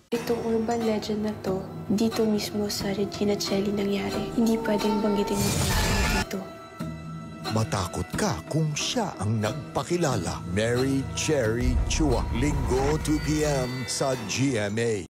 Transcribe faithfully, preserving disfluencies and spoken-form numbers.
Itong urban legend na to, dito mismo sa Regina Coeli nangyari. Hindi pwedeng banggitin yung pangalan dito. Matakot ka kung siya ang nagpakilala. Mary Cherry Chua, Linggo two p m sa G M A.